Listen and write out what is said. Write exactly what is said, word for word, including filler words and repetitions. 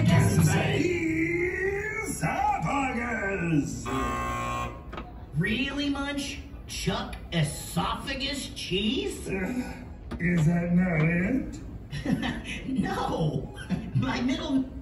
Esophagus! Really, Munch? Chuck esophagus cheese? Uh, is that not it? No! My middle